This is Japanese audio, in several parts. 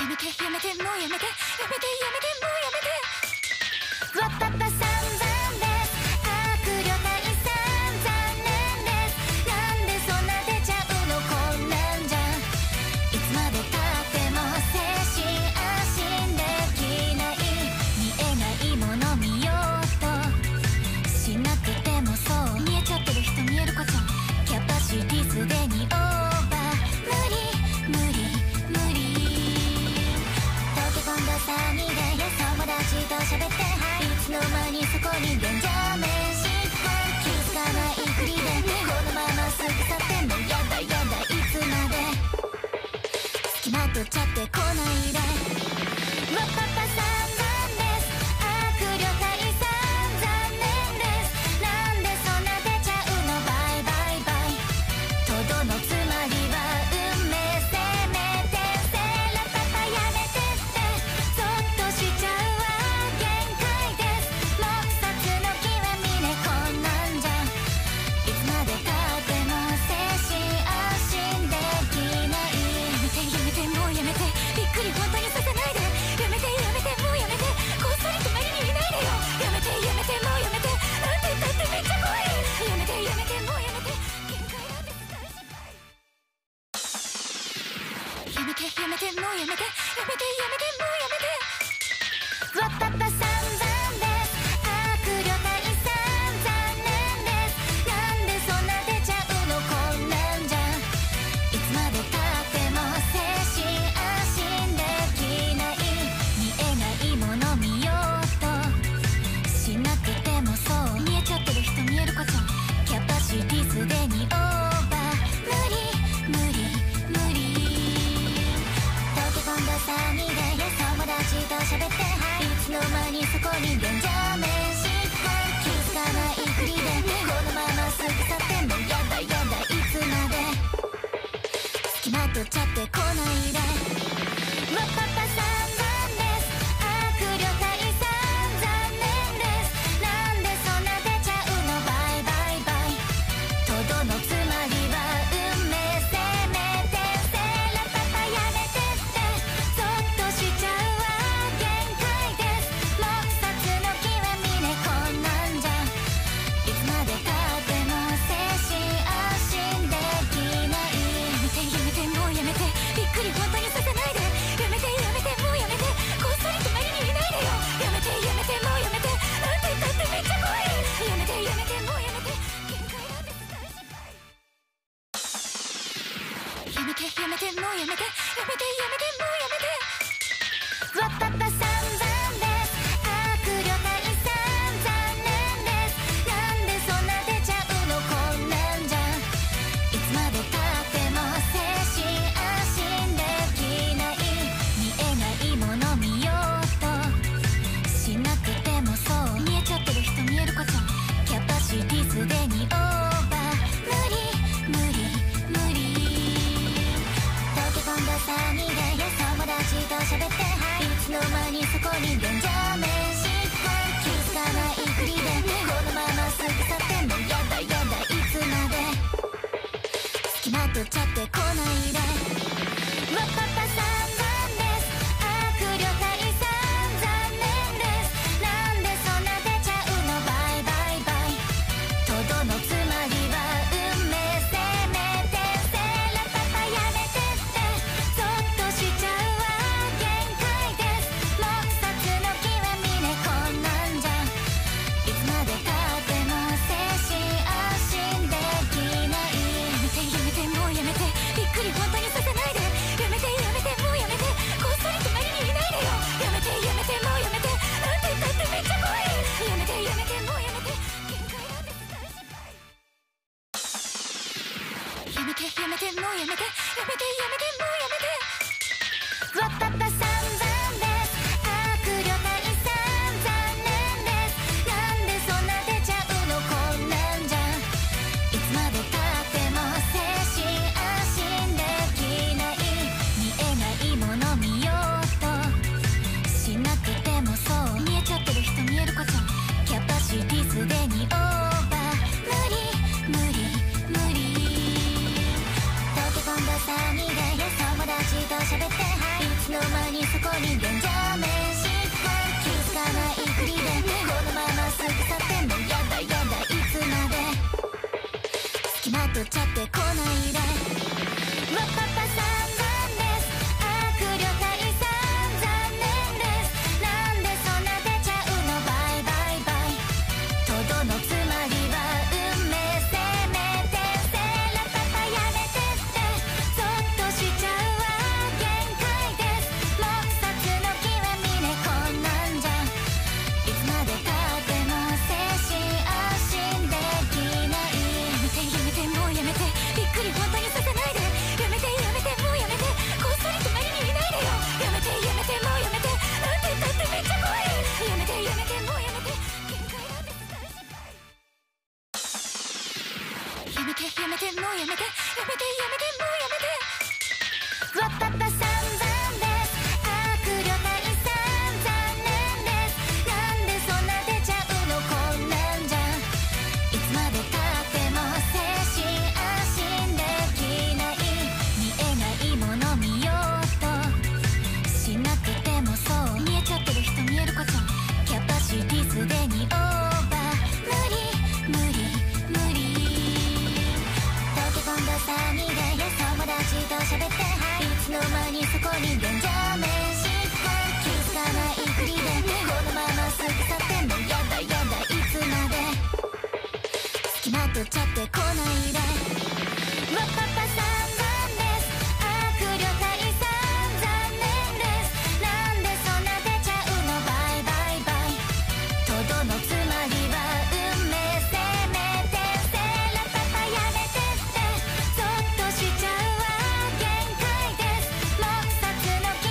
やめてやめてもうやめてやめてやめてもうやめてわっぱっぱさんざんです悪霊退散残念ですなんでそんな出ちゃうのこんなんじゃいつまでたっても精神安心できない見えないもの見ようとしなくてもそう見えちゃってる人見える子ちゃんキャパシティすでにオーバー無理無理無理溶け込んだサニーで友達と喋っていつの間にそこにデンジャーメンシップ気づかないふりでこのまますぐ去ってもやだやだいつまで付きまとっちゃってこないでわっぱっぱさんざんです悪霊退散残念ですなんでそんな出ちゃうのバイバイバイとどのつまりは運命せめてせらパパやめてってそっとしちゃうわ限界です黙殺の極みねこんなんじゃいつまでたっても精神安心できないやめてやめてもうやめてびっくり本当にさせないでやめてやめてもうやめてこっそり隣にいないでよやめてやめてもうやめてなんて言ったってめっちゃ怖いやめてやめてもうやめて限界だって大失敗やめてやめてもうやめてやめてやめてもうやめてわっぱっぱさんざんです悪霊退散残念ですなんでそんな出ちゃうのこんなんじゃいつまでたっても精神安心できない見えないもの見ようとしなくてもそう見えちゃってる人見える子ちゃんキャパシティすでにオーバー無理無理無理溶け込んだサニーで友達と喋っていつの間にそこにデンジャーメンシップ気づかないふりでこのまますぐ去ってもやだやだいつまで付きまとっちゃってこないでわっぱっぱさんざんです悪霊退散残念ですなんでそんな出ちゃうのバイバイバイとどのつまりは運命せめてせらパパやめてってそっとしちゃうわ限界です黙殺の極みねこんなんじゃいつまでたっても精神安心できないやめてやめてもうやめてびっくり本当にさせないでやめてやめてもうやめてこっそり隣にいないでよやめてやめてもうやめてなんて言ったってめっちゃ怖いやめてやめてもうやめて限界だって大失敗やめてやめてもうやめてやめてやめてもうやめてわっぱっぱさんざんです悪霊退散残念ですなんでそんな出ちゃうのこんなんじゃいつまでたっても精神安心できない見えないもの見ようとしなくてもそう見えちゃってる人見える子ちゃんキャパシティすでにオーバー無理無理無理溶け込んだサニーで友達と喋っていつの間にそこにデンジャーメンシップ気づかないふりでこのまますぐ去ってもやだやだいつまで付きまとっちゃってこないでわっぱっぱさんざんです悪霊退散残念ですなんでそんな出ちゃうのバイバイバイとどのつまりは運命せめてせらパパやめてってそっとしちゃうわ限界です黙殺の極みねこんなんじゃいつまでたっても精神安心できないやめてやめてもうやめてびっくり本当ににそこにデンジャーメンシップ気づかないふりでこのまますぐ去ってもやだやだいつまで付きまとっちゃってこないでわっぱっぱ散々です悪霊退散残念ですなんでそんな出ちゃうのバイバイバイとどのつまりは運命せめてせらパパやめてってそっとしちゃうわ限界です黙殺の極みねこんなんじゃいつまでたっても精神安心できないやめてやめてもうやめてびっくり本当にさせないでやめてやめてもうやめてこっそり隣にいないでよやめてやめてもうやめてなんて言ったってめっちゃ怖いやめてやめてもうやめて限界だって大失敗やめてやめてもうやめてやめてやめてもうやめてわっぱっぱ散々です悪霊退散残念ですなんでそんな出ちゃうのこんなんじゃいつまでたっても精神安心できない見えないもの見ようとしなくてもそう見えちゃってる人見える子ちゃんキャパシティすでにオーバー無理無理無理溶け込んだ3人で友達と喋っていつの間にそこにデンジャーメンシップ気づかないふりでこのまますぐ去ってもやだやだいつまで付きまとっちゃってこないでわっぱっぱ散々です悪霊退散残念ですなんでそんな出ちゃうのバイバイバイとどのつまりは運命せめてせらパパやめてってそっとしちゃうわ限界です黙殺の極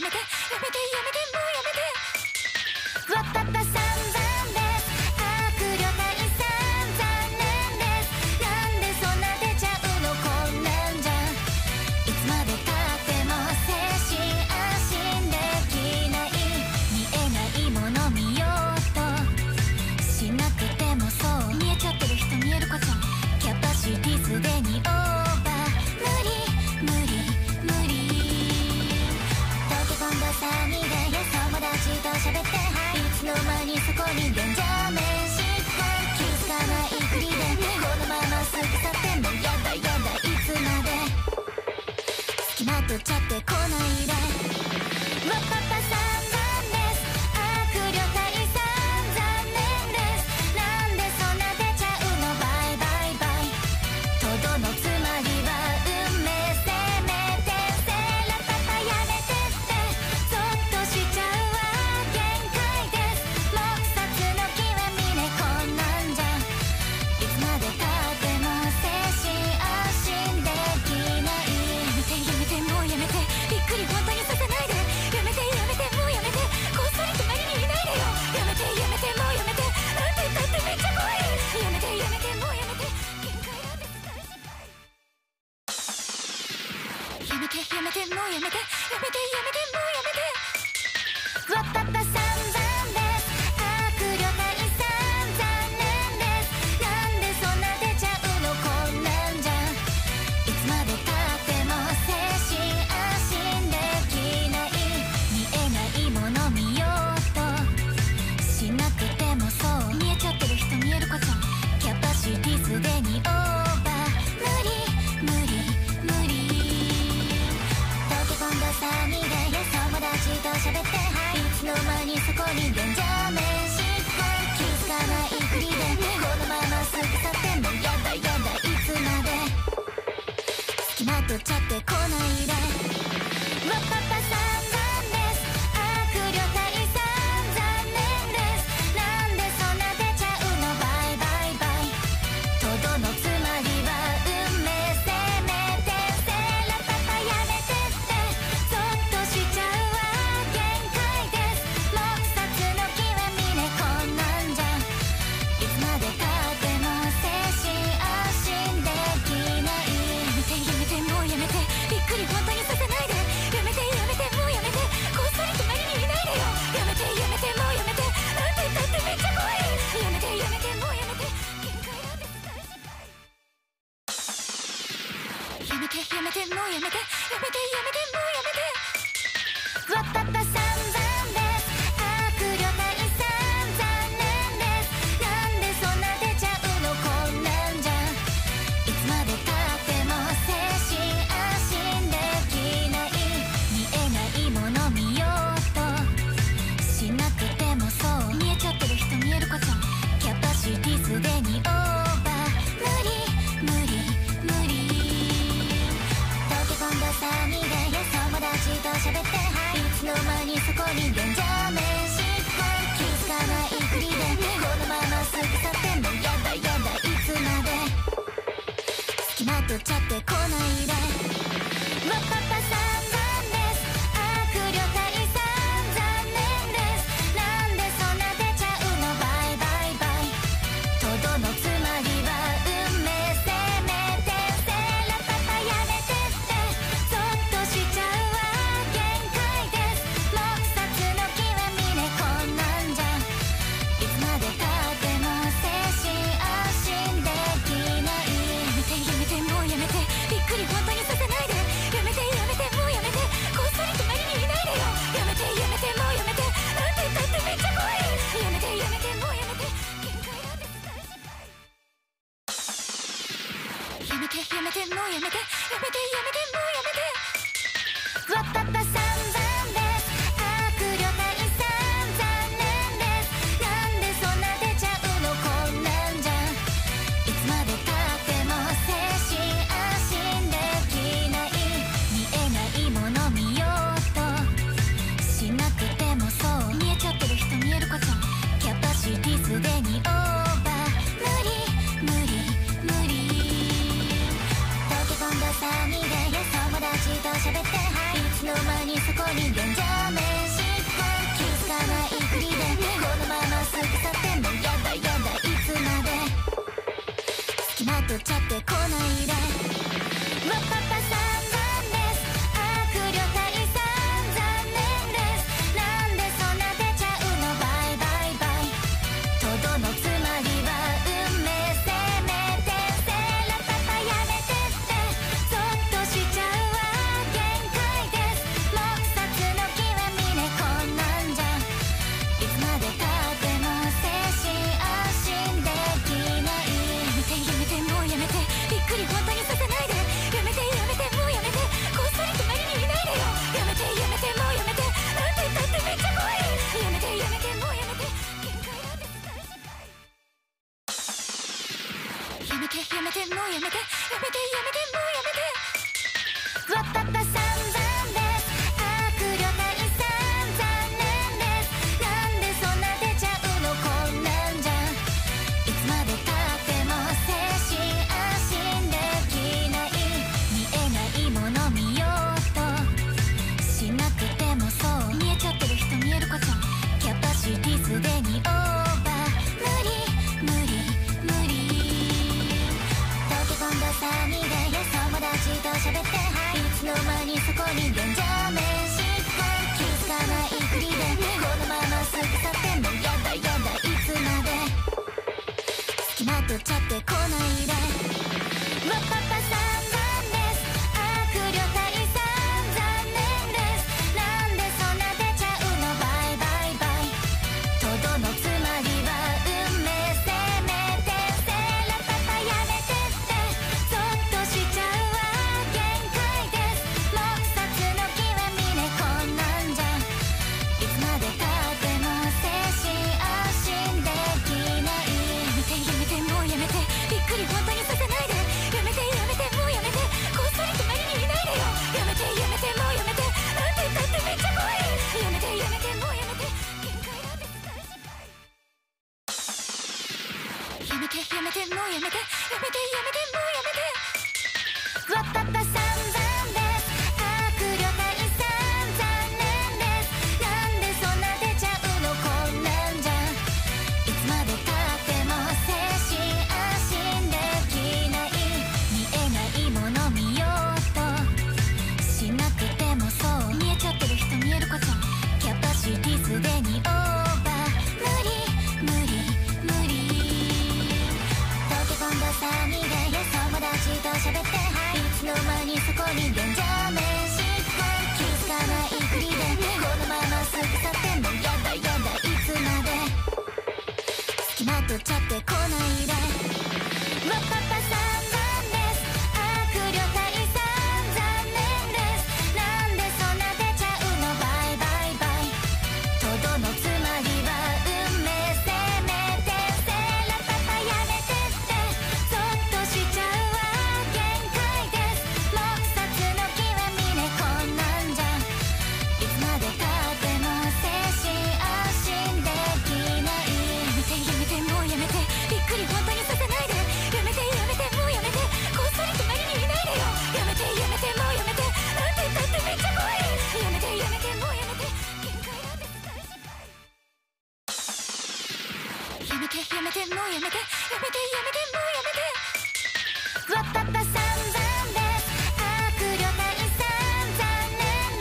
めてやめてやめてもうやめて。わったった散々です。悪旅隊さん残念です。なんでそんな出ちゃうのこんなんじゃ。いつまでたっても精神安心できない。見えないもの見ようとしなくてもそう見えちゃってる人見える子ちゃん。キャパシティすでにオーバー。無理無理無理。溶け込んだ3人で友達と喋って、いつの間にそこにデンジャーメンシップ。気づかないふりでこのまますぐ去ってもやだやだいつまで。付きまとっちゃってこないで。わっぱっぱ散々です。悪旅隊さん残念です。なんでそんな出ちゃうのバイバイバイ。とどのつまりは運命せめてせらパパやめてってゾッとしちゃうわ限界です。黙殺の極みねこんなんじゃ。いつまでたっても精神安心できない。やめてやめてもうやめて。びっくり本当にさせないで。やめてやめてもうやめて。こっそり隣にいないでよ。やめてやめてもうやめて。なんて言ったってめっちゃ怖い。やめてやめてもうやめて。限界だって大失敗。やめてやめてもうやめて。やめてやめてもうやめて。わったった散々です。悪旅隊さん残念です。なんでそんな出ちゃうのこんなんじゃ。いつまでたっても精神安心できない。見えないもの見ようとしなくてもそう見えちゃってる人見える子ちゃん。キャパシティすでにオーバー。無理無理無理。溶け込んだ3人で友達と喋って、いつの間にそこにデンジャーメンシップ。気づかないふりでこのまますぐ去ってもやだやだいつまで。付きまとっちゃってこないで。わっぱっぱ散々です。悪旅隊さん残念です。なんでそんな出ちゃうのバイバイバイ。とどのつまりは運命せめてせらパパやめてってゾッとしちゃうわ限界です。黙殺の極みねこんなんじゃ。いつまでたっても精神安心できない。やめてやめてもうやめて。びっくり本当にさせないで。やめてやめてもうやめて。こっそり隣にいないでよ。やめてやめてもうやめて。なんて言ったってめっちゃ怖い。やめてやめてもうやめて。限界だって大失敗。やめてやめてもうやめて。やめてやめてもうやめて。わったった散々です。悪旅隊さん残念です。なんでそんな出ちゃうのこんなんじゃ。いつまでたっても精神安心できない。見えないもの見ようとしなくてもそう見えちゃってる人見える子ちゃん。キャパシティすでにオーバー。無理無理無理。溶け込んだ3人で友達と喋って、いつの間にそこにデンジャーメンシップ。気づかないふりでこのまますぐ去ってもやだやだいつまで。付きまとっちゃってこないで。わっぱっぱ散々です。悪旅隊さん残念です。なんでそんな出ちゃうのバイバイバイ。とどのつまりは運命せめてせらパパやめてってゾッとしちゃうわ限界です。黙殺の極みねこんなんじゃ。いつまでたっても精神安心できない。やめてやめてもうやめて。びっくり本当にさせないで。やめてやめてもうやめて。こっそり隣にいないでよ。やめてやめてもうやめて。なんて言ったってめっちゃ怖い。やめてやめてもうやめて。限界だって大失敗。やめてやめてもうやめて。やめてやめてもうやめて。わったった散々です。悪旅隊さん残念です。なんでそんな出ちゃうのこんなんじゃ。いつまでたっても精神安心できない。見えないもの見ようとしなくてもそう見えちゃってる人見える子ちゃん。キャパシティすでにオーバー。無理無理無理。溶け込んだ3人で友達と喋って、いつの間にそこにデンジャーきまとっちゃってこないで。わっぱっぱ散々です。悪霊退散残念です。なんでそんな出ちゃうの。バイバイバイ。とどのつまりは運命。せめてせらパパやめてってそっとしちゃうわ。限界です。黙殺の極みね。こんなんじゃいつまでたっても精神安心できない。やめてやめてもうやめて。びっくり本当にさせないで。やめてやめてもうやめて。こっそり隣にいないでよ。やめてやめてもうやめて。なんて言ったってめっちゃ怖い。やめてやめてもうやめて。限界だって大失敗。やめてやめてもうやめて。やめてやめてもうやめて。わっぱっぱ散々です。悪霊退散残念です。なんでそんな出ちゃうの。こんなんじゃいつまでたっても精神安心できない。見えないもの見ようとしなくてもそう見えちゃってる人見える子ちゃん。キャパシティすでにオーバー。無理無理無理。溶け込んだ3人で友達と喋って。いつの間にそこに現状面疾患。気づかないふりでこのまま過ぎ去ってもやだやだいつまで。隙間取っちゃってこないで。わっぱっぱ散々です。悪霊退散残念です。なんでそんな出ちゃうの。バイバイバイ。とどのつまりは運命。せめてせらパパやめてってそっとしちゃうわ。限界です。黙殺の極みね。こんなんじゃいつまでたっても精神安心できない。やめてやめてもうやめて。びっくり本当にさせないで。やめてやめてもうやめて。こっそり隣にいないでよ。やめてやめてもうやめて。なんて言ったってめっちゃ怖い。やめてやめてもうやめて。限界だって大失敗。やめてやめてもうやめて。やめてやめてもうやめて。わっぱっぱ散々です。悪霊退散残念です。なんでそんな出ちゃうの。こんなんじゃいつまでたっても精神安心できない。見えないもの見ようとしなくてもそう見えちゃってる人見える子ちゃん。キャパシティすでにオーバー。無理無理無理。溶け込んだ3人で友達と喋って。いつの間にそこに現状面疾患。気づかないふりでこのまま過ぎ去ってもやだやだいつまで。隙間取っちゃってこないで。わっぱっぱ散々です。悪霊退散残念です。なんでそんな出ちゃうの。バイバイバイ。とどのつまりは運命。せめてせらパパやめてってそっとしちゃうわ。限界です。黙殺の極みね。こんなんじゃいつまでたっても精神安心できない。やめてやめてもうやめて。びっくり本当にさせないで。やめてやめてもうやめて。こっそり隣にいないでよ。やめてやめてもうやめて。なんて言ったってめっちゃ怖い。やめてやめてもうやめて。限界だって大失敗。やめてやめてもうやめて。やめてやめてもうやめて。わっぱっぱ散々です。悪霊退散残念です。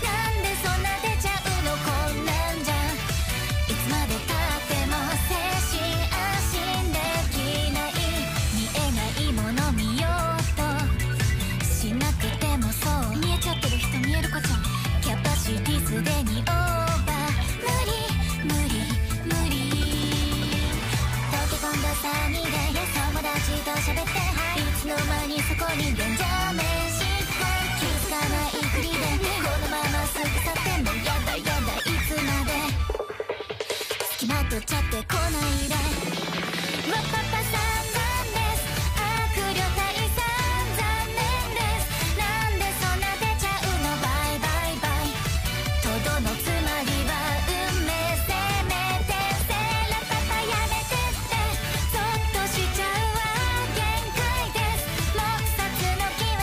なんでそんな出ちゃうの。こんなんじゃいつまでたっても精神安心できない。見えないもの見ようとしなくてもそう見えちゃってる人見える子ちゃん。キャパシティすでにオーバー。無理無理無理。溶け込んだ3人で友達と喋って。いつの間にそこに現状面疾患。気づかないふりでこのまま過ぎ去ってもやだやだいつまで。隙間取っちゃってこないで。わっぱっぱ散々です。悪霊退散残念です。なんでそんな出ちゃうの。バイバイバイ。とどのつまりは運命。せめてせらパパやめてってそっとしちゃうわ。限界です。黙殺の極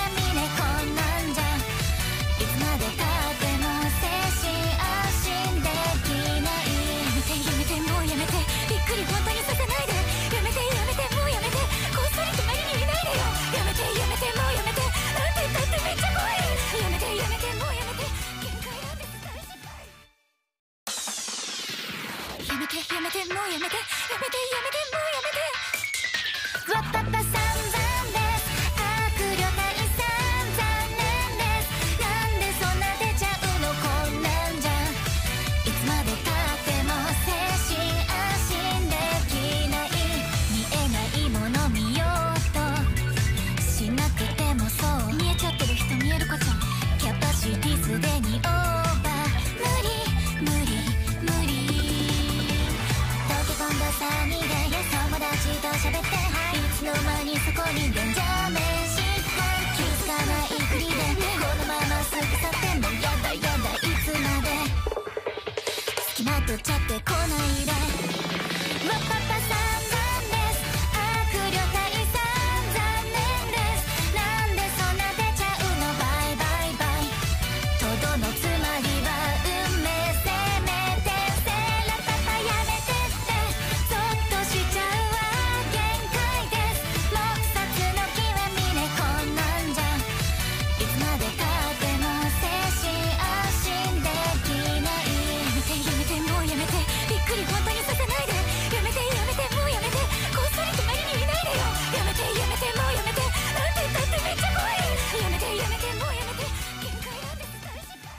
にそこに現状面疾患気づかないふりでこのまま過ぎ去ってもやだやだいつまで付きまとっちゃってこないでわっぱっぱ散々です悪霊退散残念ですなんでそんな出ちゃうのバイバイバイとどのつまりは運命せめてせらパパやめてってゾッとしちゃうわ限界です黙殺の極みねこんなんじゃいつまでたっても精神安心できないやめてやめてもうやめてびっくり本当にさせないでやめてやめてもうやめてこっそり隣にいないでよやめてやめてもうやめてなんて言ったってめっちゃ怖いやめてやめてもうやめて限界だって大失敗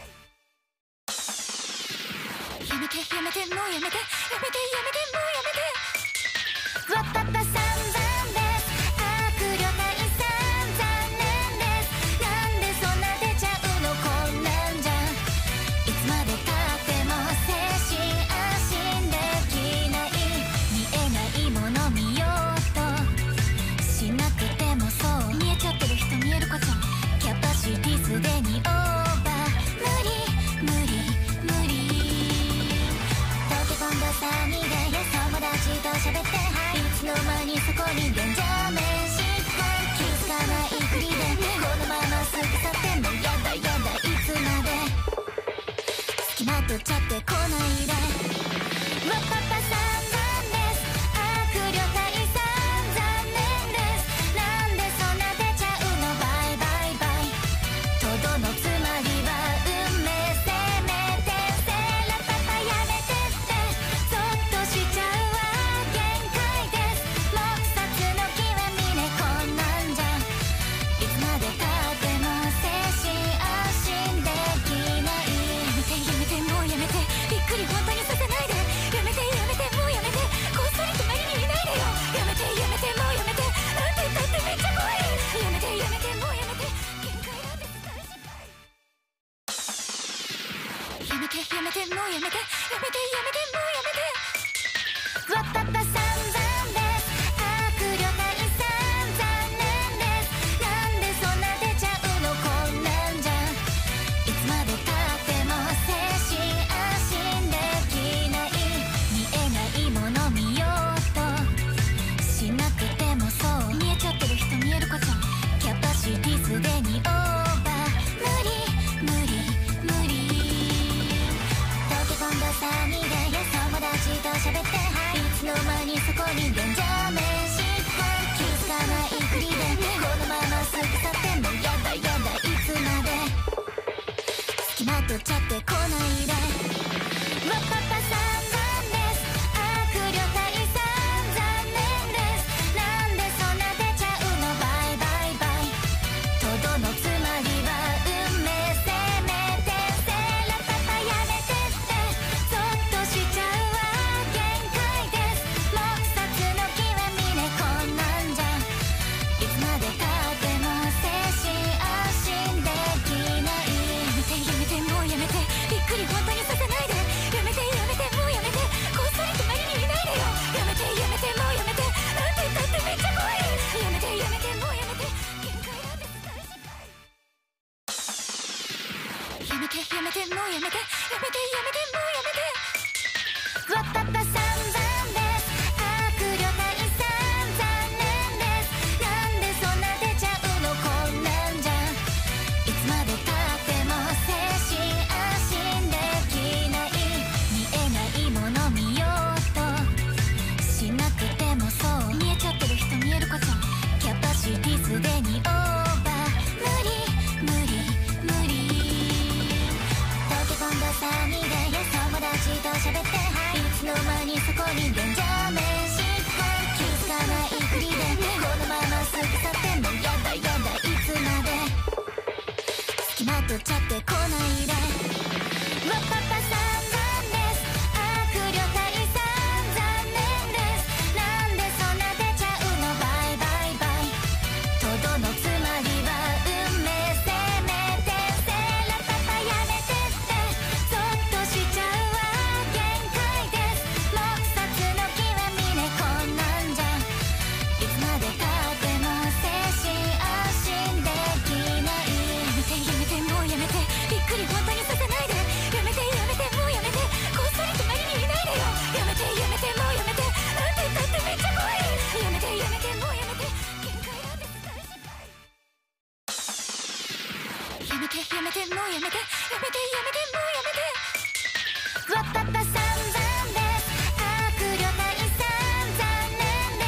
やめてやめてもうやめてやめてやめてもうやめてわっぱっぱ散々です悪霊退散残念ですなんでそんな出ちゃうのこんなんじゃいつまでたっても精神安心できない見えないもの見ようとしなくてもそう見えちゃってる人見える子ちゃんキャパシティすでにオーバー無理無理無理溶け込んだ3人で友達と喋っていつの間にそこに現状面疾患気づかないふりでこのまま過ぎ去ってもやだやだいつまで付きまとっちゃってこないでわっぱっぱ散々です悪霊退散残念ですなんでそんな出ちゃうのバイバイバイとどのつまりは運命せめてせらパパやめてってゾッとしちゃうわ限界です黙殺の極みねこんなんじゃいつまでたっても精神安心できないやめてやめてもうやめてびっくり本当にさせないでやめてやめてもうやめてこっそり隣にいないでよやめてやめてもうやめてなんて言ったってめっちゃ怖いやめてやめてもうやめて限界だって大失敗やめてやめてもうやめてやめてやめてもうやめてわっぱっぱ散々です悪霊退散残念ですなんでそんな出ちゃうのこんなんじゃいつまでたっても精神安心できない見えないもの見ようとしなくてもそう見えちゃってる人見える子ちゃんキャパシティすでにオーバー無理無理無理溶け込んだ3人で友達と喋っていつの間にそこに現状面疾患気づかないふりでこのまま過ぎ去ってもやだやだいつまで付きまとっちゃってこないでわっぱっぱ散々です悪霊退散残念ですなんでそんな出ちゃうのバイバイバイとどのつまりは運命せめてせらパパやめてってゾッとしちゃうわ限界です黙殺の極みねこんなんじゃいつまでたっても精神安心できないやめてやめてもうやめてびっくり本当にさせないでやめてやめてもうやめてこっそり隣にいないでよやめてやめてもうやめてなんて言ったってめっちゃ怖いやめてやめてもうやめて限界だって大失敗やめてやめてもうやめてやめてやめてもうやめてわっぱっぱ散々です悪霊退散残念ですなんでそんな出ちゃうのこんなんじゃいつまでたっても精神安心できない見えないもの見ようとしなくてもそう見えちゃってる人見える子ちゃんキャパシティすでにオーバー無理無理無理溶け込んだ3人で友達と喋っていつの間にそこに現状面疾患気づかないふりでこのまま過ぎ去ってもやだやだいつまで付きまとっちゃってこないでわっぱっぱ散々です悪霊退散残念ですなんでそんな出ちゃうのバイバイバイとどのめてやめてもうやめてやめてやめてもうやめて。わったった散々です悪霊退散残念です。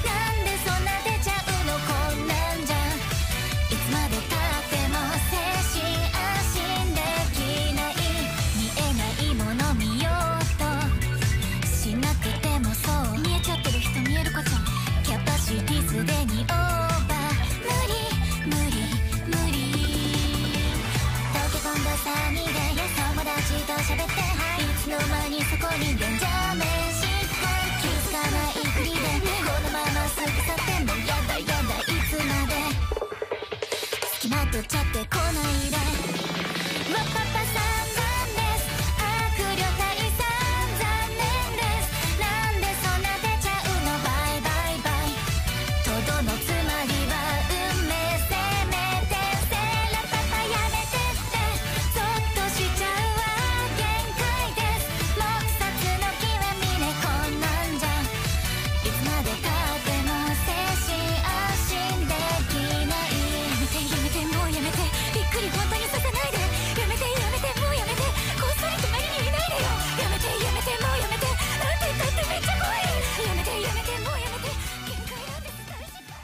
なんでそんな出ちゃうのこんなんじゃ。いつまでたっても精神安心できない。見えないもの見ようとしなくてもそう見えちゃってる人見える子ちゃん。キャパシティすでにオーバー。無理無理無理。溶け込んだサニーで友達と喋って、いつの間にそこにデンジャーメンシップ。気づかないふりでこのまますぐ去ってもやだやだいつまで。付きまとっちゃってこないで。わっぱっぱ散々です悪霊退散残念です。なんでそんな出ちゃうのバイバイバイ。とどのつまりは運命せめてせらパパやめてってそっとしちゃうわ限界です。黙殺の極みねこんなんじゃ。いつまでたっても精神安心できない。やめてやめてもうやめてびっくり本当にさせないで。やめてやめてもうやめてこっそり隣にいないでよ。やめてやめてもうやめてなんて言ったってめっちゃ怖い。やめてやめてもうやめて限界だって大失敗。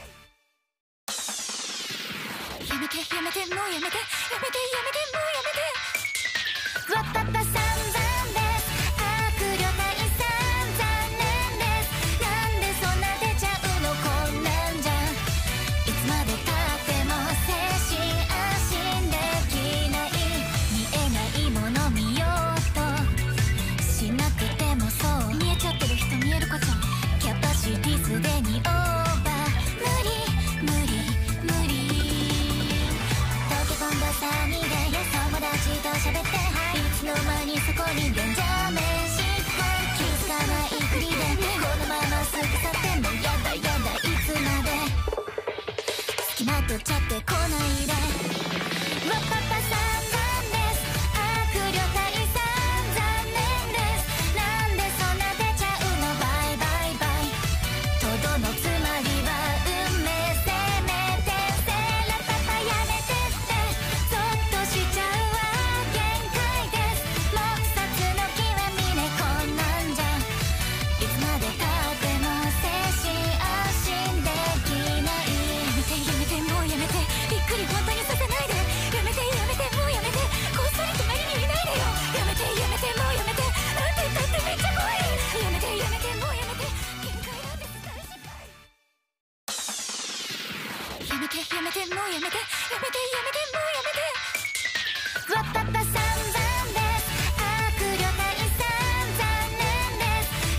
やめてやめてもうやめてやめてやめてもうやめて。わったった散々です悪霊退散残念です。なんでそんな出ちゃうのこんなんじゃ。いつまでたっても精神安心できない。見えないもの見ようとしなくてもそう見えちゃってる人見える子ちゃん。キャパシティすでにオーバー。無理無理無理。溶け込んだサニーで友達と喋って、いつの間にそこにデンジャーメンシップ。気づかないふりでこのまますぐ去ってもやだやだいつまで。付きまとっちゃってこないで。わっぱっぱ散々です悪霊退散残念です。なんでそんな出ちゃうのバイバイバイ。とどのつまりは運命せめてせらパパやめてってそっとしちゃうわ限界です。黙殺の極みねこんなんじゃ。いつまでたっても精神安心できない。やめてやめてもうやめてびっくり本当にさせないで。やめてやめてもうやめてこっそり隣にいないでよ。やめてやめてもうやめてなんて言ったってめっちゃ怖い。やめてやめてもうやめて限界だって大失敗。やめてやめてもうやめてやめてやめてもうやめて。わったった散々です悪霊退散残念です。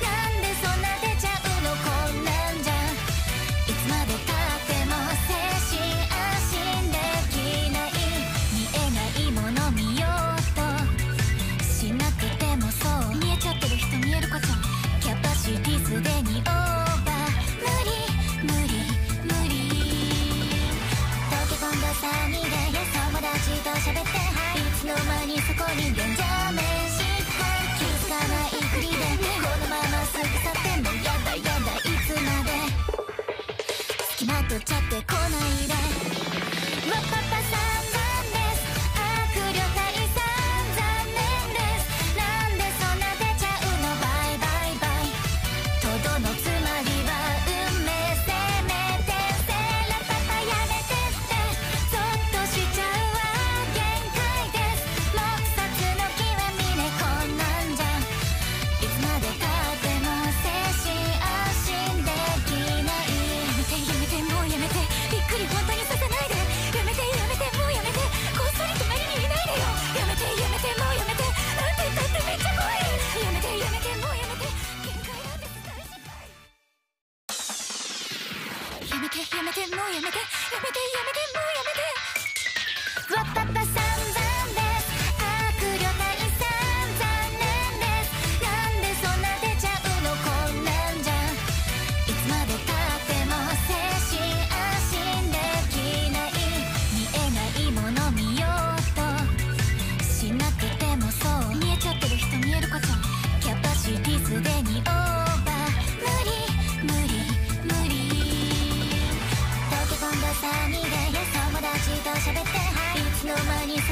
なんでそんな出ちゃうのこんなんじゃ。いつまでたっても精神安心できない。見えないもの見ようとしなくてもそう見えちゃってる人見える子ちゃん。キャパシティすでにオーバー。無理無理無理。溶け込んだサニーで友達と喋って、いつの間にそこにデンジャーメンシップ。気づかないふりでこのまますぐ去ってもやだやだいつまで。付きまとっちゃってこないで。わっぱっぱ散々です悪霊退散残念です。なんでそんな出ちゃうのバイバイバイ。とどのつまりは運命せめてせらパパやめてってそっとしちゃうわ限界です。黙殺の極みねこんなんじゃ。いつまでたっても精神安心できない。やめてやめてもうやめてびっくり本当にさせないで。やめてやめてもうや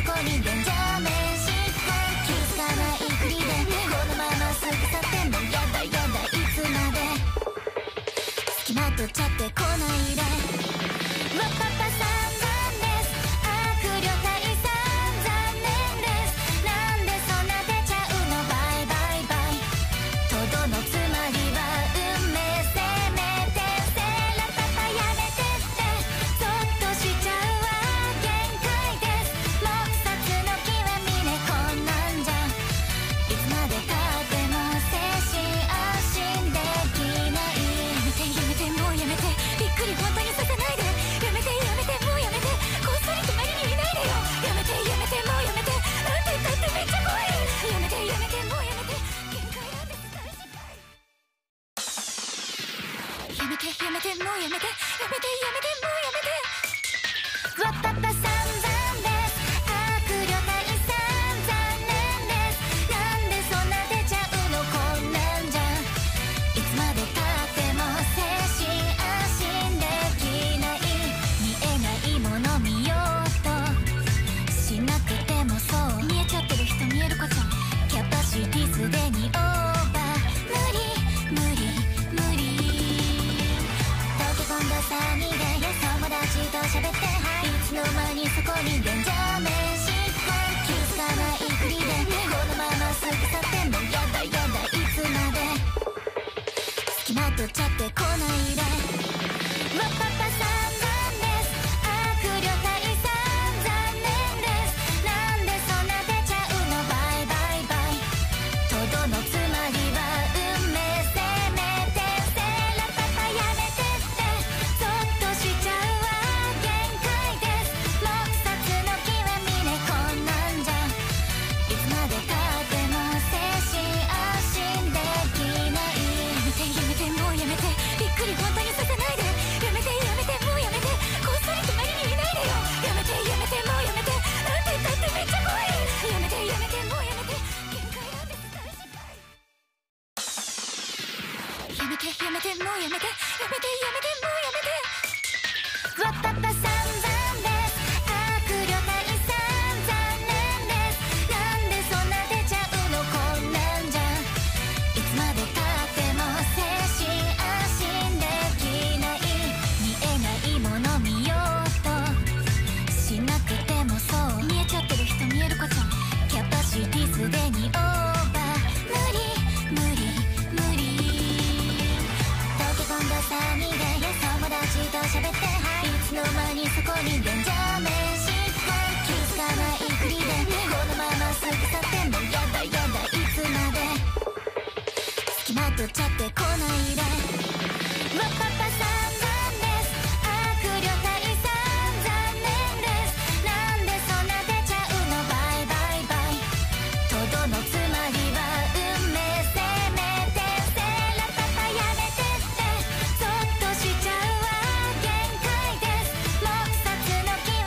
こにデンジャーメンシップ気づかないふりでこのまますぐ去ってもやだやだいつまで隙間取っちゃってこないでわっぱっぱさん残です悪霊退散残念ですなんでそんな出ちゃうのバイバイバイとどのつまりは運命せめてせらパパやめてってそっとしちゃうわ限界です黙殺の極みねこんなんじゃいつまでたっても精神安心できないやめてやめてもうやめてびっくり本当にさせないでやめてやめてもうやめてこっそり隣にいないでよやめてやめてもうやめてなんて言ったってめっちゃ怖いやめてやめてもうやめて限界だって大失敗やめてやめてもうやめてやめてやめてもうやめてわっぱっぱさんざんです悪霊退散残念ですなんでそんな出ちゃうのこんなんじゃいつまでたっても精神安心できない見えないもの見ようとしなくてもそう見えちゃってる人見える子ちゃんキャパシティすでにオーバー無理無理無理溶け込んだ3人で友達と喋っていつの間にそこにデンジャーメンシップ気づかないふりでこのまますぐ去ってもやだやだいつまで隙間取っちゃってこないでわっぱっぱさん残です悪霊退散残念ですなんでそんな出ちゃうのバイバイバイとどのつまりは運命せめてせらパパやめてってそっとしちゃうわ限界です黙殺の極みねこんなんじゃいつまでたっても精神安心できないやめてやめてもうやめてびっくり本当にさせないでやめてやめてもうやめてこっそり隣にいないでよやめてやめてもうやめてなんて言ったってめっちゃ怖いやめてやめてもうやめて限界だって大失敗やめてやめてもうやめてやめてやめてもうやめてわっぱっぱさんざんです悪霊退散残念ですなんでそんな出ちゃうのこんなんじゃいつまでたっても精神安心できない見えないもの見ようとしなくてもそう見えちゃってる人見える子ちゃんキャパシティすでにオーバー無理無理無理溶け込んだ3人で友達と喋っていつの間にそこにデンジャーメンシップ気づかないふりでこのまますぐ去ってもやだやだいつまで隙間取っちゃってこないでわっぱっぱさん残です悪霊退散残念ですなんでそんな出ちゃうのバイバイバイとどのつまりは運命せめてせらパパやめてってそっとしちゃうわ限界です黙殺の極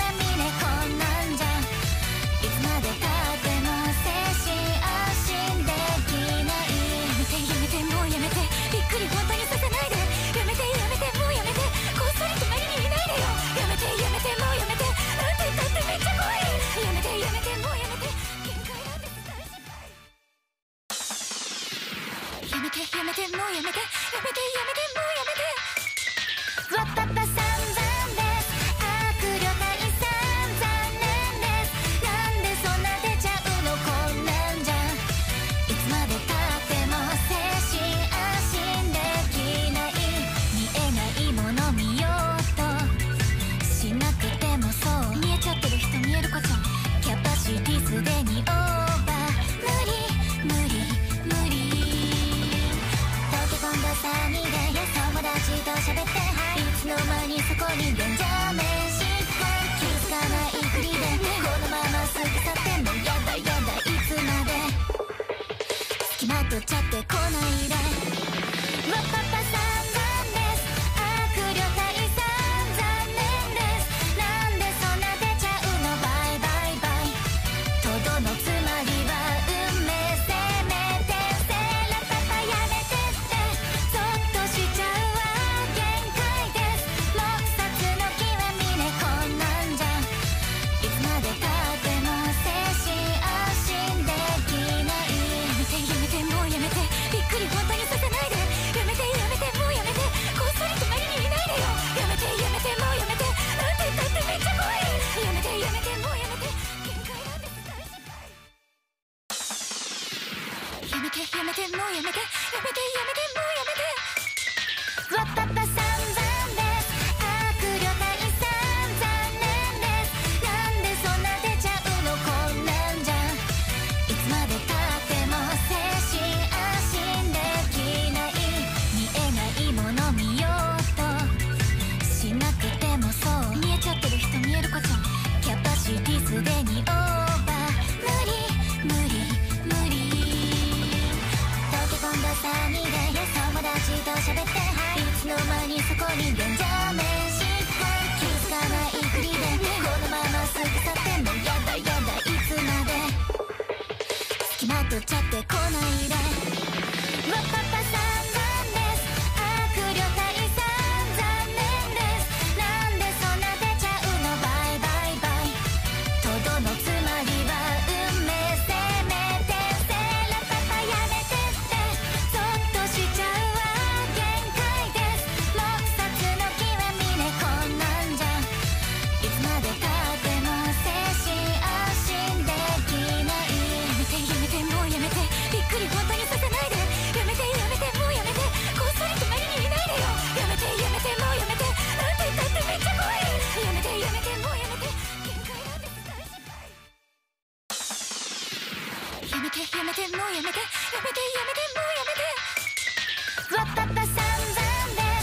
やめてやめてやめてもうやめて。わったった散々です。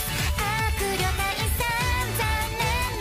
悪旅退散残念です。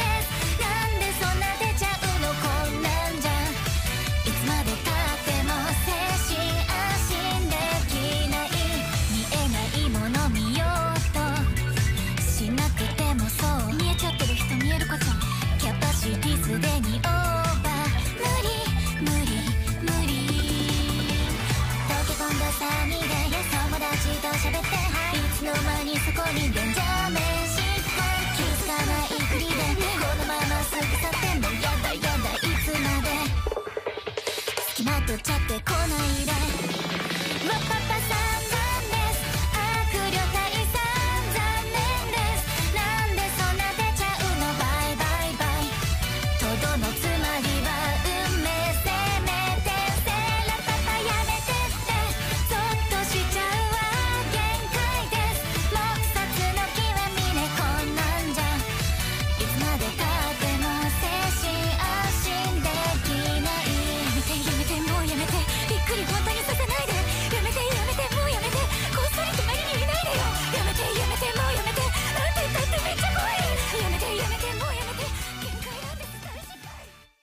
なんでそんな出ちゃうのこんなんじゃ。いつまでたっても精神安心できない。見えないもの見ようとしなくてもそう見えちゃってる人見える子ちゃん。キャパシティすでにオーバー。無理無理無理。溶け込んだサニーで友達と喋って、いつの間にそこにデンジャーメンシップ。気づかないふりでこのまますぐ去ってもやだやだいつまで。付きまとっちゃってこないで。わっぱっぱ散々です。悪旅退散残念です。なんでそんな出ちゃうのバイバイバイ。とどのつまりは運命せめてせらパパやめてってゾッとしちゃうわ限界です。黙殺の極みねこんなんじゃ。いつまでたっても精神安心できない。やめてやめてもうやめて。びっくり本当にさせないで。やめてやめてもうやめて。こっそり隣にいないでよ。やめてやめてもうやめて。なんて言ったってめっちゃ怖い。やめてやめてもうやめて。限界だって大失敗。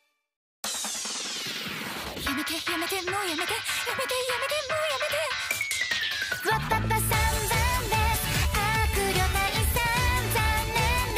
やめてやめてもうやめて。やめてやめてもうやめて。わったった散々です。悪旅退散残念です。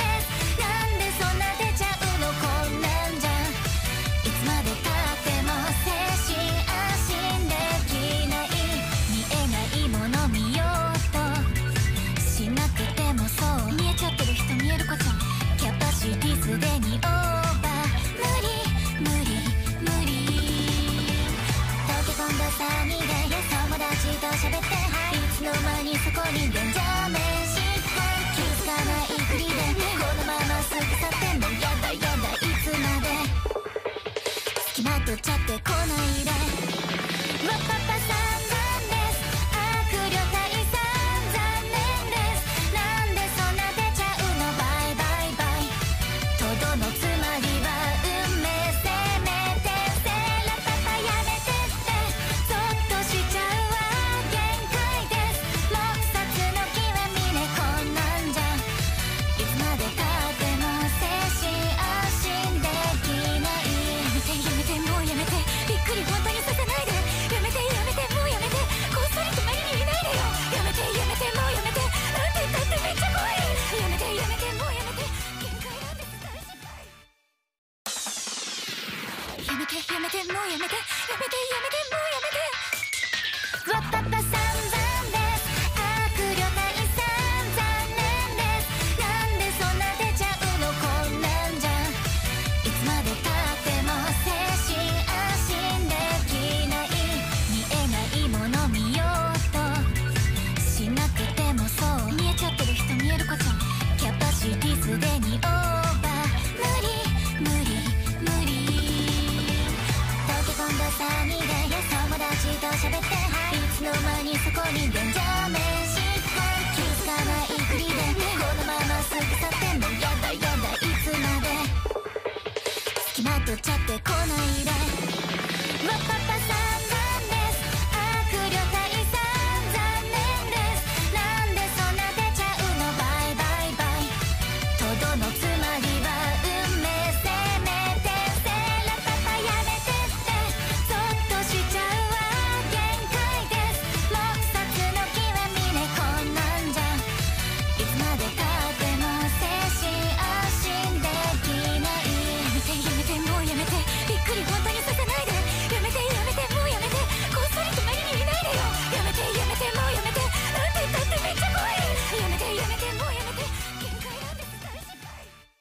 なんでそんな出ちゃうのこんなんじゃ。いつまでたっても精神安心できない。見えないもの見ようとしなくてもそう見えちゃってる人見える子ちゃん。キャパシティすでにオーバー。無理無理無理。溶け込んだサニーで友達と喋って、いつの間にそこにデンジャーメンシップ。気づかないふりでこのまますぐ去ってもやだやだいつまで。付きまとっちゃってこないで。わっぱっぱ散々です。悪旅退散残念です。なんでそんな出ちゃうのバイバイバイ。とどのつまりは運命せめてせらパパやめてってゾッとしちゃうわ限界です。黙殺の極みねこんなんじゃ。いつまでたっても精神安心できない。やめてやめてもうやめて。びっくり本当にさせないで。やめてやめてもうやめて。こっそり隣にいないでよ。やめてやめてもうやめて。なんて言ったってめっちゃ怖い。やめてやめてもうやめて。限界だって大失敗。やめてやめてもうやめて。やめてやめてもうやめて。わったった散々です。悪旅退散残念です。なんでそんな出ちゃうのこんなんじゃ。いつまでたっても精神安心できない。見えないもの見ようとしなくてもそう見えちゃってる人見える子ちゃん。キャパシティすでにオーバー。無理無理無理。溶け込んだサニーで友達と喋って、いつの間にそこにデンジャーメンシップ。気づかないふりでこのまますぐ去ってもやだやだいつまで。付きまとっちゃってこないで。わっぱっぱ散々です。悪旅退散残念です。なんでそんな出ちゃうのバイバイバイ。とどのつまりは運命せめてせらパパやめてってゾッとしちゃうわ限界です。黙殺の極みねこんなんじゃ。いつまでたっても精神安心できない。やめてやめてもうやめて。びっくり本当にさせないで。やめてやめてもうやめて。こっそり隣にいないでよ。やめてやめてもうやめて。なんて言ったってめっちゃ怖い。やめてやめてもうやめて。限界だって大失敗。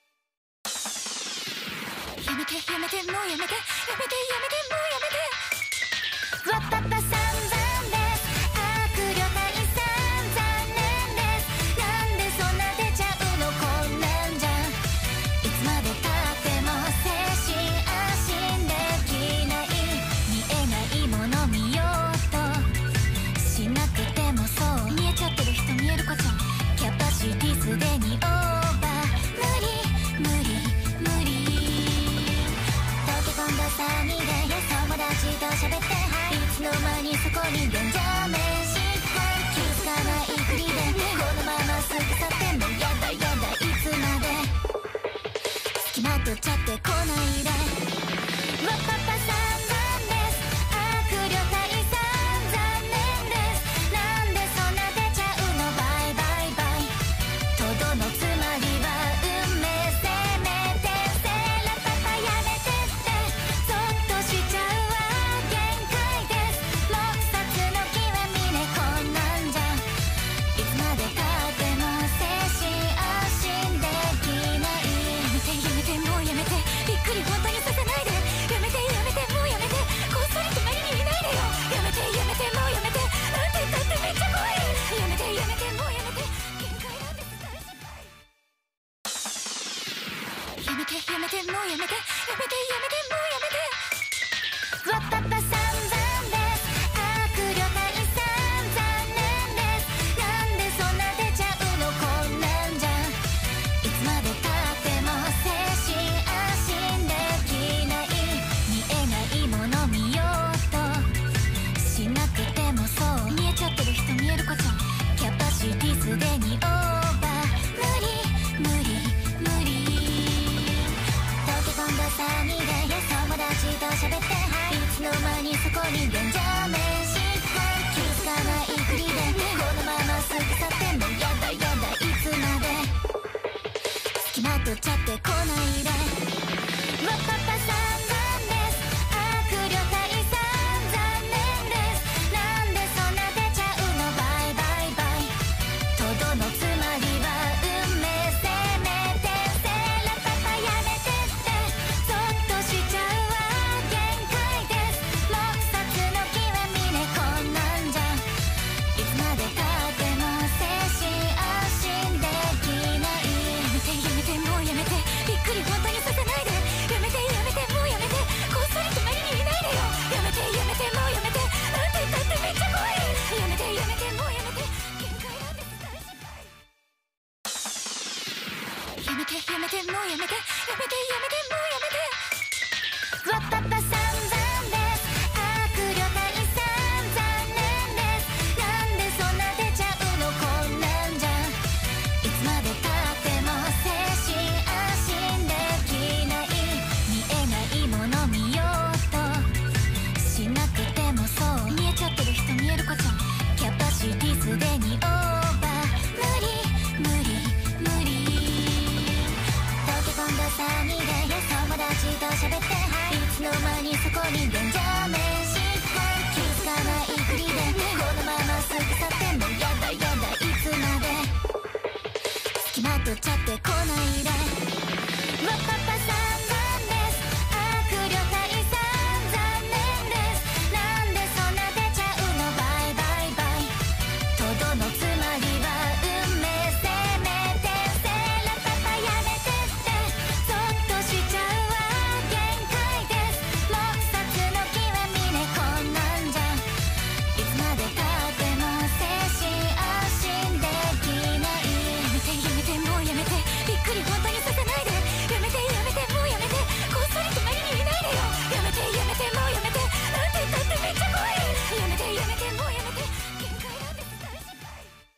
やめてやめてもうやめて。やめてやめてもうやめて。わったった散々です。悪旅退散残念です。なんでそんな出ちゃうのこんなんじゃ。いつまでたっても精神安心できない。見えないもの見ようとしなくてもそう見えちゃってる人見える子ちゃん。キャパシティすでにオーバー。無理無理無理。溶け込んだサニーで友達と喋って、いつの間にそこにデンジャーとっちゃってこないで。わっぱっぱ散々です。悪霊退散残念です。なんでそんな出ちゃうの。バイバイバイ。とどのつまりは運命。せめてせらパパやめてってそっとしちゃうわ。限界です。黙殺の極みね。こんなんじゃいつまでたっても精神安心できない。やめてやめてもうやめて。びっくり本当にさせないで。やめてやめてもうやめて。こっそり隣にいないでよ。やめてやめてもうやめて。なんて言ったってめっちゃ怖い。やめてやめてもうやめて。限界だって大失敗。やめてやめてもうやめて。やめてやめてもうやめて。わっぱっぱ散々です。悪霊退散残念です。なんでそんな出ちゃうの。こんなんじゃいつまでたっても精神安心できない。見えないもの見ようとしなくてもそう見えちゃってる人見える子ちゃん。キャパシティすでにオーバー。無理無理無理。溶け込んだ3人で友達と喋って。いつの間にそこにデンジャーメンシップ。気づかないふりでこのまま過ぎ去ってもやだやだいつまで。隙間取っちゃってこないで。わっぱっぱ散々です。悪霊退散残念です。なんでそんな出ちゃうの。バイバイバイ。とどのつまりは運命。せめてせらパパやめてってそっとしちゃうわ。限界です。黙殺の極みね。こんなんじゃいつまでたっても精神安心できない。やめてやめてもうやめて。びっくり本当にさせないで。やめてやめてもうやめて。こっそり隣にいないでよ。やめてやめてもうやめて。なんて言ったってめっちゃ怖い。やめてやめてもうやめて。限界だって大失敗。やめてやめてもうやめて。やめてやめてもうやめて。わっぱっぱ散々です。悪霊退散残念です。なんでそんな出ちゃうの。こんなんじゃいつまでたっても精神安心できない。見えないもの見ようとしなくてもそう見えちゃってる人見える子ちゃん。キャパシティすでにオーバー。無理無理無理。溶け込んだ3人で友達と喋って。いつの間にそこにデンジャーメンシップ。気づかないふりでこのまま過ぎ去ってもやだやだいつまで。隙間取っちゃってこないで。わっぱっぱ散々です。悪霊退散残念です。なんでそんな出ちゃうの。バイバイバイ。とどのつまりは運命。せめてせらパパやめてってそっとしちゃうわ。限界です。黙殺の極みね。こんなんじゃいつまでたっても精神安心できない。やめてやめてもうやめて。びっくり本当にさせないで。やめてやめてもうやめて。こっそり隣にいないでよ。やめてやめてもうやめて。なんて言ったってめっちゃ怖い。やめてやめてもうやめて。限界だって大失敗。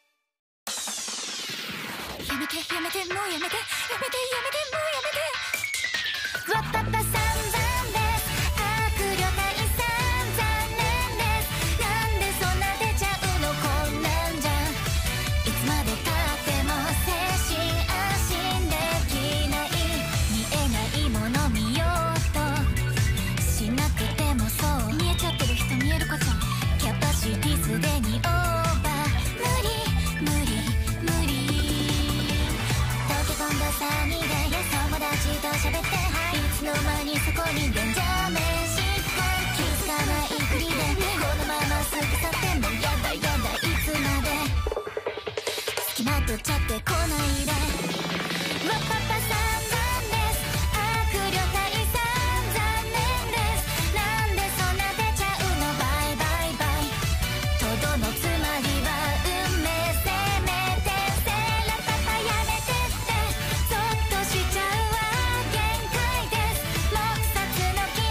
やめてやめてもうやめて。やめてやめてもうやめて。わっぱっぱ散々です。悪霊退散残念です。なんでそんな出ちゃうの。こんなんじゃいつまでたっても精神安心できない。見えないもの見ようとしなくてもそう見えちゃってる人見える子ちゃん。キャパシティすでにオーバー。無理無理無理。溶け込んだ3人で友達と喋って。いつの間にそこにデンジャーメンシップ。気づかないふりでこのまま過ぎ去ってもやだやだいつまで。隙間取っちゃってこないで。わっぱっぱ散々です。悪霊退散残念です。なんでそんな出ちゃうの。バイバイバイ。とどのつまりは運命。せめてせらパパやめてってそっとしちゃうわ。限界です。黙殺の極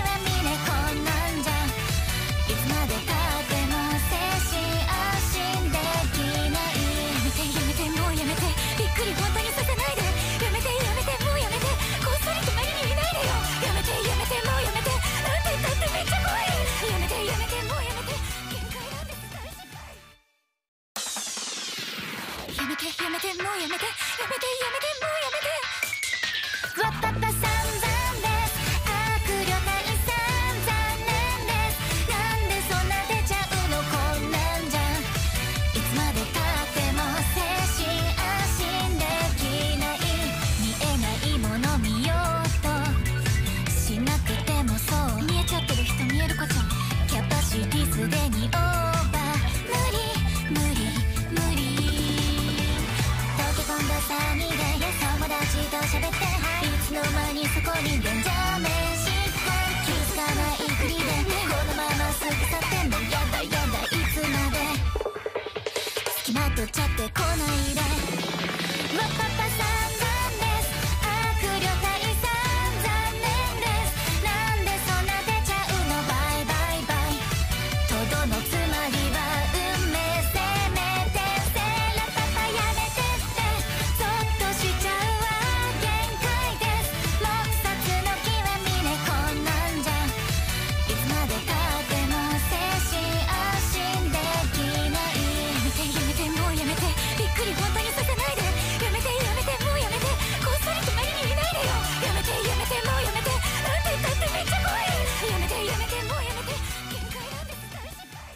こに現状面疾患気づかないふりでこのまま過ぎ去ってもやだやだいつまで付きまとっちゃってこないでわっぱっぱ散々です悪霊退散残念ですなんでそんな出ちゃうのバイバイバイとどのつまりは運命せめてセラパパやめてってゾッとしちゃうわ限界です黙殺の極みねこんなんじゃいつまでたっても精神安心できないやめてやめてもうやめてびっくり本当にさせないでやめてやめてもうやめてこっそり隣にいないでよやめてやめてもうやめてなんて言ったってめっちゃ怖いやめてやめてもうやめて限界だって大失敗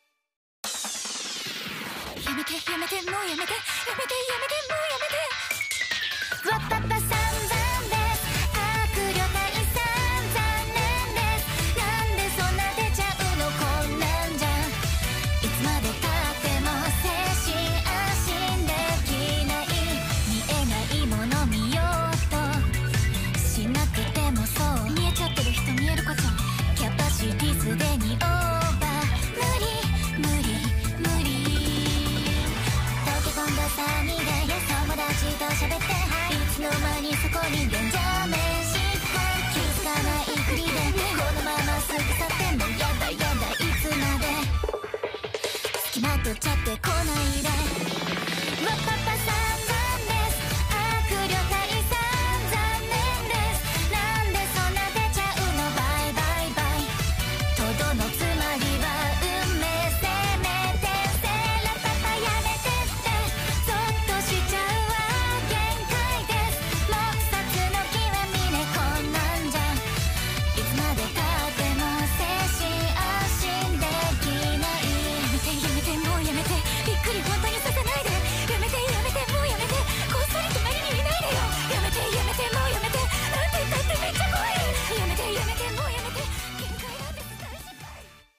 やめてやめてもうやめてやめてやめてもうやめてわっぱっぱ散々です悪霊退散残念ですなんでそんな出ちゃうのこんなんじゃいつまでたっても精神安心できない見えないもの見ようとしなくてもそう見えちゃってる人見える子ちゃんキャパシティすでにオーバー無理無理無理溶け込んだ3人で友達と喋っていつの間にそこに現状面疾患気づかないふりでこのまま過ぎ去ってもやだやだいつまで付きまとっちゃってこないでわっぱっぱ散々です悪霊退散残念ですなんでそんな出ちゃうのバイバイバイとどのつまりは運命せめてセラパパやめてってゾッとしちゃうわ限界です黙殺の極みねこんなんじゃいつまでたっても精神安心できないやめてやめてもうやめてびっくり本当にさせないでやめてやめてもうやめてこっそり隣にいないでよやめてやめてもうやめてなんて言ったってめっちゃ怖いやめてやめてもうやめて限界だって大失敗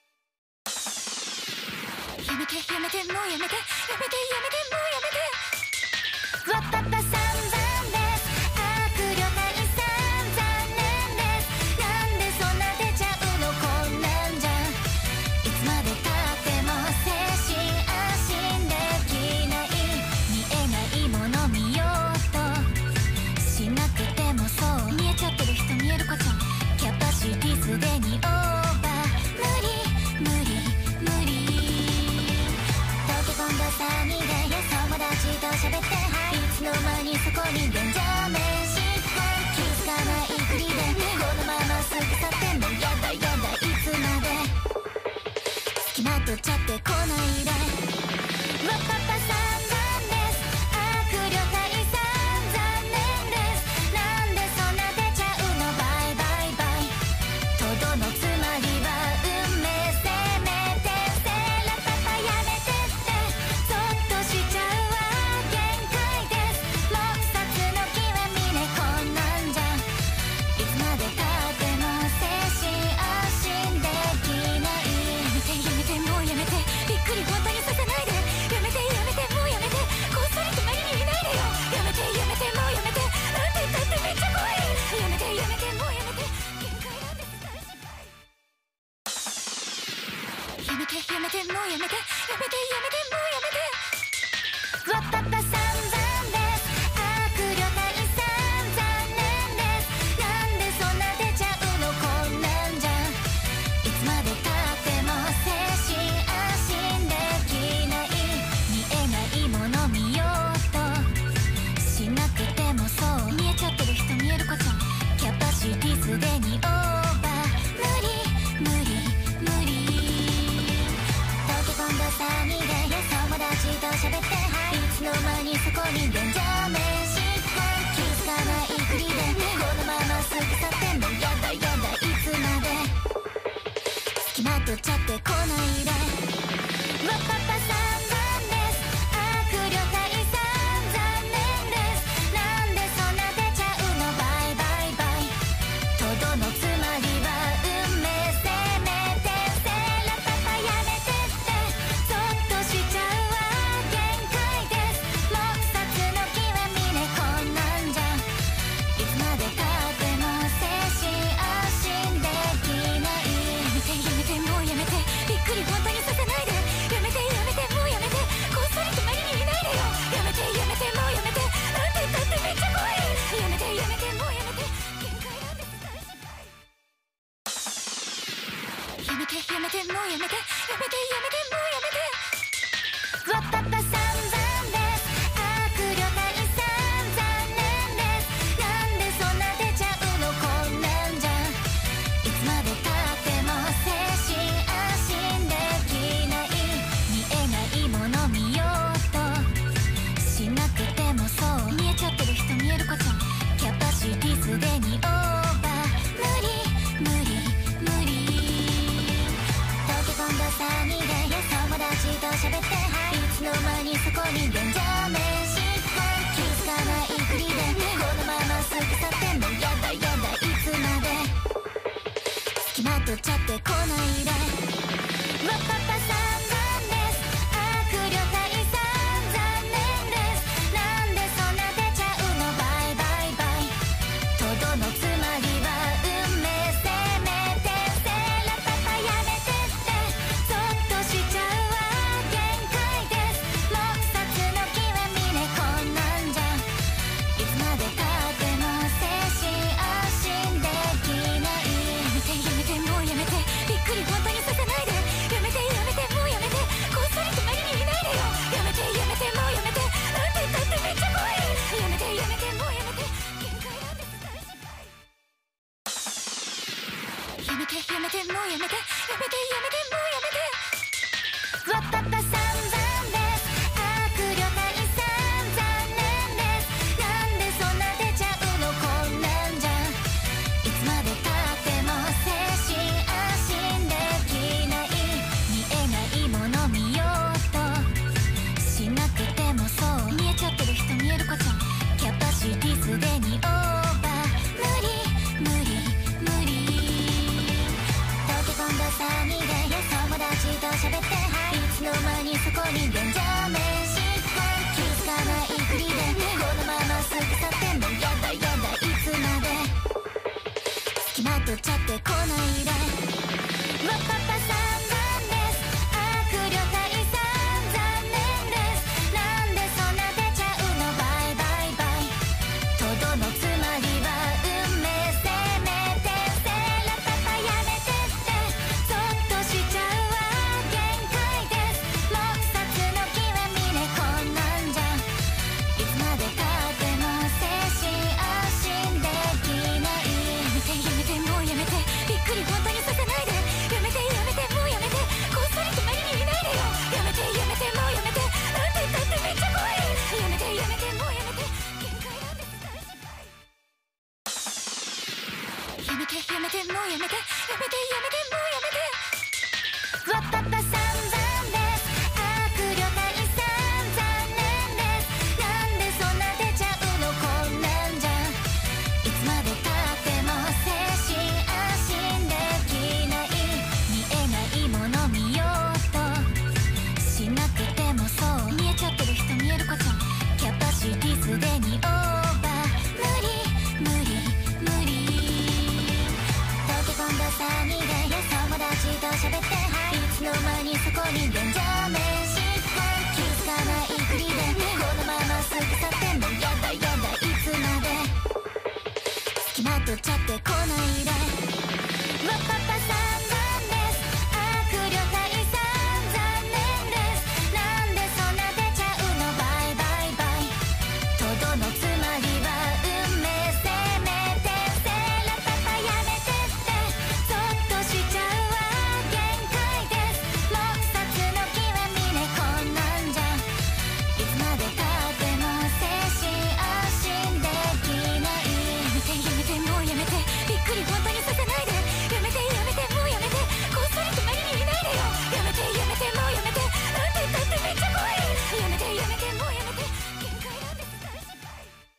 やめてやめてもうやめてやめてやめてもうやめてわっぱっぱ散々です悪霊退散残念ですなんでそんな出ちゃうのこんなんじゃいつまでたっても精神安心できない見えないもの見ようとしなくてもそう見えちゃってる人見える子ちゃんキャパシティすでにオーバー無理無理無理溶け込んだ3人で友達と喋っていつの間にそこに現状面疾患気づかないふりでこのまま過ぎ去ってもやだやだいつまで付きまとっちゃってこないでわっぱっぱ散々です悪霊退散残念ですなんでそんな出ちゃうのバイバイバイとどのつまりは運命せめてセラパパやめてってゾッとしちゃうわ限界です黙殺の極みねこんなんじゃいつまでたっても精神安心できないやめてやめてもうやめてびっくり本当にさせないでやめてやめてもうやめてこっそり隣にいないでよやめてやめてもうやめてなんて言ったってめっちゃ怖いやめてやめてもうやめて限界だって大失敗やめてやめてもうやめてやめてやめてもうやめてわっぱっぱ散々です悪霊退散残念ですなんでそんな出ちゃうのこんなんじゃいつまでたっても精神安心できない見えないもの見ようとしなくてもそう見えちゃってる人見える子ちゃんキャパシティすでにオーバー無理無理無理溶け込んだ3人で友達と喋っていつの間にそこに現状面疾患気づかないふりでこのまま過ぎ去ってもやだやだいつまで付きまとっちゃってこないでわっぱっぱ散々です悪霊退散残念ですなんでそんな出ちゃうのバイバイバイとどのつまりは運命せめてセラパパやめてってゾッとしちゃうわ限界です黙殺の極みねこんなんじゃいつまでたってもやめてもうやめてやめてやめてもうやめてわったった散々です悪旅隊さん残念ですなんでそんな出ちゃうのこんなんじゃいつまでたっても精神安心できない見えないもの見ようとしなくてもそう見えちゃってる人見える子ちゃんキャパシティすでにオーバー無理無理無理溶け込んだ3人で友達と喋っていつの間にそこにデンジャーメンシップ気づかないふりでこのまますぐ去ってもやだやだいつまで付きまとっちゃってこないでわっぱっぱ散々です悪旅隊さん残念ですなんでそんな出ちゃうのバイバイバイとどのつまりは運命せめてせらパパやめてってゾッとしちゃうわ限界です黙殺の極みねこんなんじゃいつまでたっても精神安心できないやめてやめてもうやめてびっくり本当にさせないでやめてやめてもうやめてこっそり隣にいないでよやめてやめてもうやめてなんて言ったってめっちゃ怖いやめてやめてもうやめて限界だって大失敗やめてやめてもうやめてやめてやめてもうやめてわったった散々です悪旅隊さん残念ですなんでそんな出ちゃうのこんなんじゃいつまでたっても精神安心できない見えないもの見ようとしなくてもそう見えちゃってる人見える子ちゃんキャパシティすでにオーバー無理無理無理溶け込んだ3人で友達と喋っていつの間にそこにデンジャーメンシップ気づかないふりでこのまますぐ去ってもやだやだいつまで付きまとっちゃってこないでわっぱっぱ散々です悪旅隊さん残念ですなんでそんな出ちゃうのバイバイバイとどのつまりは運命せめてせらパパやめてってゾッとしちゃうわ限界です黙殺の極みねこんなんじゃいつまでたっても精神安心できないやめてやめてもうやめてびっくり本当にさせないでやめてやめてもうやめてこっそり隣にいないでよやめてやめてもうやめてなんて言ったってめっちゃ怖いやめてやめてもうやめて限界だって大失敗やめてやめてもうやめてやめてやめてもうやめてわったった散々です悪旅隊さん残念ですなんでそんな出ちゃうのこんなんじゃいつまでたっても精神安心できない見えないもの見ようとしなくてもそう見えちゃってる人見える子ちゃんキャパシティすでにオーバー無理無理無理溶け込んだ3人で友達と喋っていつの間にそこにデンジャーメンシップ気づかないふりでこのまますぐ去ってもやだやだいつまで付きまとっちゃってこないでわっぱっぱ散々です悪旅隊さん残念ですなんでそんな出ちゃうのバイバイバイとどのつまりは運命せめてせらパパやめてってゾッとしちゃうわ限界です黙殺の極みねこんなんじゃいつまでたっても精神安心できないやめてやめてもうやめてびっくり本当にさせないでやめてやめてもうやめてこっそり隣にいないでよやめてやめてもうやめてなんて言ったってめっちゃ怖いやめてやめてもうやめて限界だって大失敗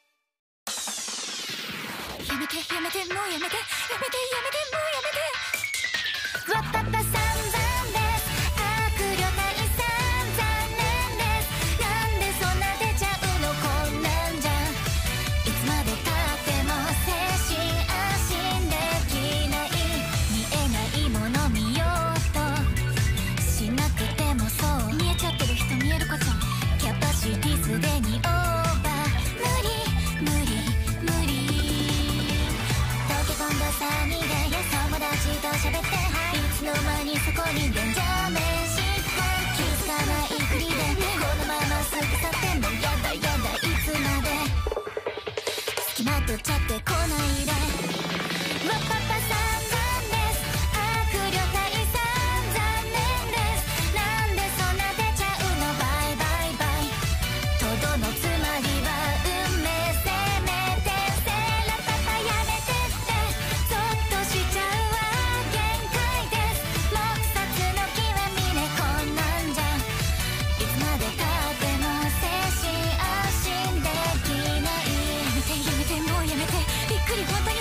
やめてやめてもうやめてやめてやめてもうやめてわったった散々です悪旅隊さん残念ですなんでそんな出ちゃうのこんなんじゃいつまでたっても精神安心できない見えないもの見ようとしなくてもそう見えちゃってる人見える子ちゃんキャパシティすでにオーバー無理無理無理溶け込んだ3人で友達と喋っていつの間にそこにデンジャーメンシップ気づかないふりでこのまますぐ去ってもやだやだいつまで付きまとっちゃってこないでわっぱっぱ散々です悪霊退散残念ですなんでそんな出ちゃうのバイバイバイとどのつまりは運命せめてセラパパやめてってゾッとしちゃうわ限界です黙殺の極みねこんなんじゃいつまでたっても精神安心できないやめてやめてもうやめてびっくり本当に